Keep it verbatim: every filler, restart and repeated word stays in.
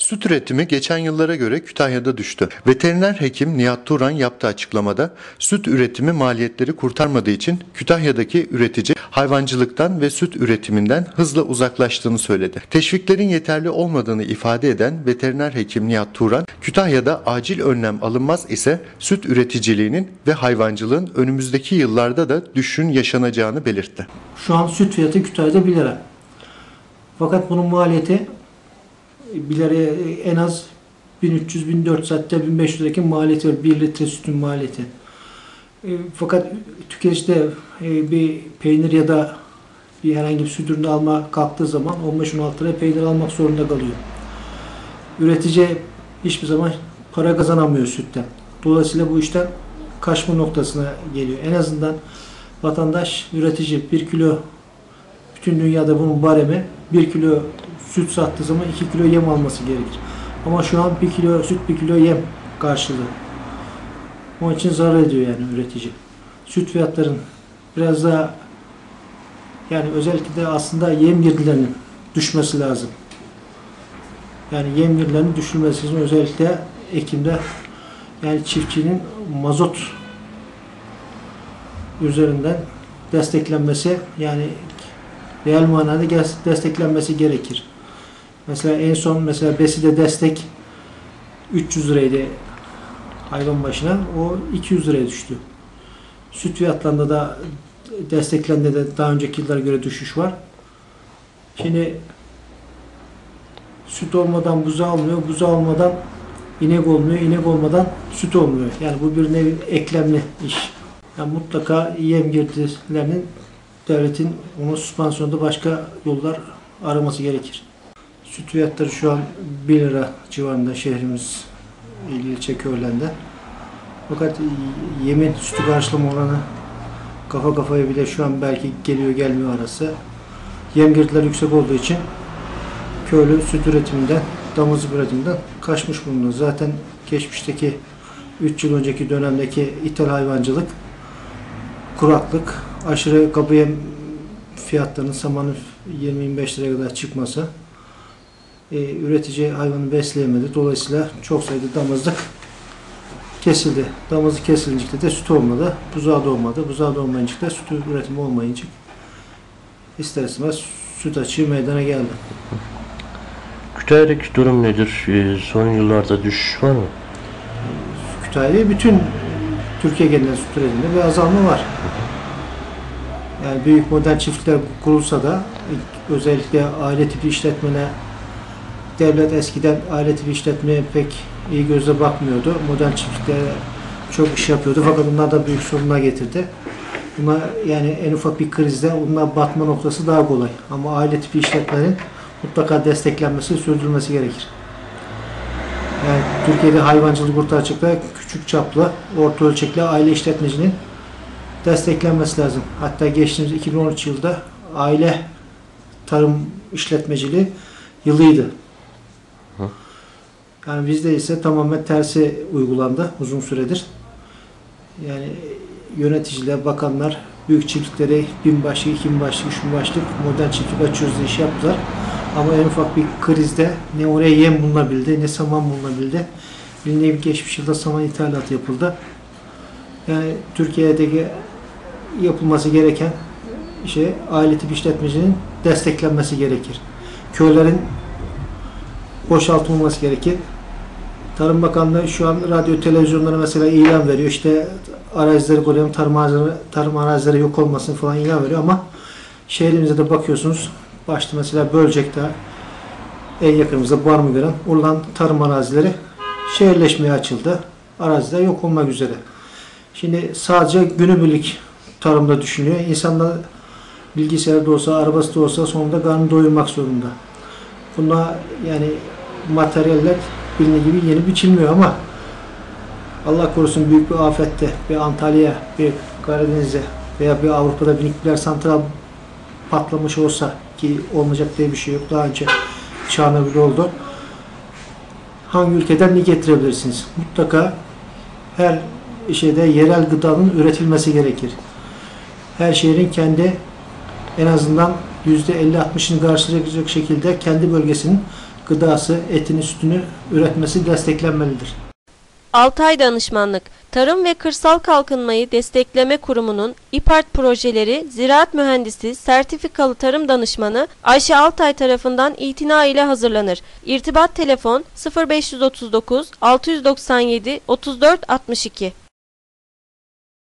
Süt üretimi geçen yıllara göre Kütahya'da düştü. Veteriner hekim Nihat Turan yaptığı açıklamada süt üretimi maliyetleri kurtarmadığı için Kütahya'daki üretici hayvancılıktan ve süt üretiminden hızla uzaklaştığını söyledi. Teşviklerin yeterli olmadığını ifade eden veteriner hekim Nihat Turan, Kütahya'da acil önlem alınmaz ise süt üreticiliğinin ve hayvancılığın önümüzdeki yıllarda da düşüşün yaşanacağını belirtti. Şu an süt fiyatı Kütahya'da bir lira. Fakat bunun maliyeti bir liraya en az bin üç yüz bin dört yüz hatta bin beş yüz liraki maliyeti var. bir litre sütün maliyeti. E, fakat tüketici de e, bir peynir ya da bir herhangi bir süt ürünü alma kalktığı zaman on beş on altı liraya peynir almak zorunda kalıyor. Üretici hiçbir zaman para kazanamıyor sütten. Dolayısıyla bu işten kaçma noktasına geliyor. En azından vatandaş, üretici bir kilo, bütün dünyada bunun baremi bir kilo süt sattığı zaman iki kilo yem alması gerekir. Ama şu an bir kilo süt bir kilo yem karşılığı. Onun için zarar ediyor yani üretici. Süt fiyatlarının biraz daha, yani özellikle de aslında yem girdilerinin düşmesi lazım. Yani yem girdilerinin düşürmesi için özellikle Ekim'de yani çiftçinin mazot üzerinden desteklenmesi, yani real manada desteklenmesi gerekir. Mesela en son mesela Besi'de destek üç yüz liraydı hayvan başına, o iki yüz liraya düştü. Süt fiyatlarında da desteklendi de daha önceki yıllara göre düşüş var. Şimdi süt olmadan buzağı olmuyor, buzağı olmadan inek olmuyor, inek olmadan süt olmuyor. Yani bu bir nevi eklemli iş. Yani mutlaka yem girdilerinin devletin onu süspansiyonda başka yollar araması gerekir. Süt fiyatları şu an bir lira civarında şehrimiz ilçe köylerde. Fakat yemin sütü karşılama oranı kafa kafaya bile şu an belki geliyor gelmiyor arası. Yem girdiler yüksek olduğu için köylü süt üretiminden, damızlık üretiminden kaçmış bulunuyor. Zaten geçmişteki üç yıl önceki dönemdeki ithal hayvancılık, kuraklık, aşırı kabı yem fiyatlarının samanın yirmi yirmi beş liraya kadar çıkması, e, üretici hayvanı besleyemedi. Dolayısıyla çok sayıda damızlık kesildi. Damızlık kesilince de süt olmadı, buzağı da olmadı. Buzağı da olmayınca da süt üretimi olmayınca ister istemez süt açığı meydana geldi. Kütahya'daki durum nedir? E, son yıllarda düşüş var mı? Kütahya'da bütün Türkiye genelinde süt üretiminde bir azalma var. Yani büyük modern çiftlikler kurulsa da özellikle aile tipi işletmene devlet eskiden aile tipi işletmeye pek iyi gözle bakmıyordu. Modern çiftliklere çok iş yapıyordu fakat bunlar da büyük sorunlar getirdi. Buna yani en ufak bir krizde bunlar batma noktası daha kolay. Ama aile tipi işletmelerin mutlaka desteklenmesi, sürdürülmesi gerekir. Yani Türkiye'de hayvancılık orta açıkta küçük çaplı, orta ölçekli aile işletmecinin desteklenmesi lazım. Hatta geçtiğimiz iki bin on üç yılda aile tarım işletmeciliği yılıydı. Hı. Yani bizde ise tamamen tersi uygulandı uzun süredir. Yani yöneticiler, bakanlar büyük çiftliklere bin başlık, iki bin başlık, üç bin başlık modern çiftlik açıyoruz diye iş yaptılar. Ama en ufak bir krizde ne oraya yem bulunabildi, ne saman bulunabildi. Bir geçmiş yılda saman ithalatı yapıldı. Yani Türkiye'deki yapılması gereken şey aile tipi işletmecinin desteklenmesi gerekir. Köylerin boşaltılması gerekir. Tarım Bakanlığı şu an radyo televizyonlara mesela ilan veriyor. İşte arazileri koruyalım, tarım arazileri, tarım arazileri yok olmasın falan ilan veriyor ama şehrimize de bakıyorsunuz. Başta mesela Bölcek'te en yakınımızda Barmıgören, oradan tarım arazileri şehirleşmeye açıldı. Araziler yok olmak üzere. Şimdi sadece günübirlik tarımda düşünüyor. İnsanlar bilgisayarda olsa, arabası da olsa sonunda karnını doyurmak zorunda. Buna yani materyaller bildiği gibi yeni biçilmiyor ama Allah korusun büyük bir afette bir Antalya, bir Karadeniz'e veya bir Avrupa'da bir nükleer santral patlamış olsa ki olmayacak diye bir şey yok. Daha önce Çernobil oldu. Hangi ülkeden ne getirebilirsiniz? Mutlaka her şeyde yerel gıdanın üretilmesi gerekir. Her şehrin kendi en azından yüzde elli altmışını karşılayacak şekilde kendi bölgesinin gıdası, etini, sütünü üretmesi desteklenmelidir. Altay Danışmanlık, Tarım ve Kırsal Kalkınmayı Destekleme Kurumu'nun İPART projeleri Ziraat Mühendisi Sertifikalı Tarım Danışmanı Ayşe Altay tarafından itina ile hazırlanır. İrtibat telefon sıfır beş otuz dokuz altı doksan yedi otuz dört altmış iki.